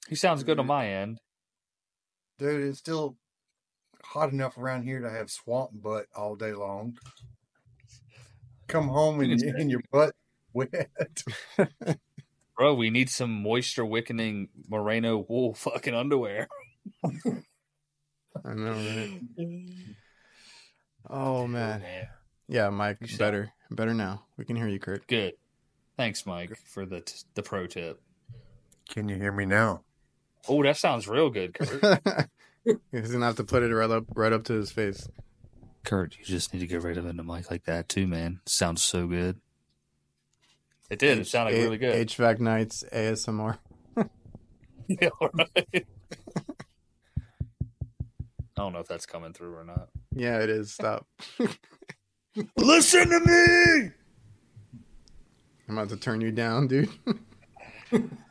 He sounds good on Dude, my end. dude, it's still hot enough around here to have swamp butt all day long. Come home You can and say, your butt wet. bro, we need some moisture wickening merino wool fucking underwear. I know, right? Oh Oh, man. man. Yeah, Mike, You sound better now. We can hear you, Kurt. good. Thanks, Mike, for the pro tip. Can you hear me now? Oh, that sounds real good, Kurt. He's gonna have to put it right up to his face. Kurt, you just need to get rid of the mic like that too, man. Sounds so good. It did. It sounded really good. HVAC nights ASMR. Yeah, right. I don't know if that's coming through or not. Yeah, it is. Stop. Listen to me. I'm about to turn you down, dude.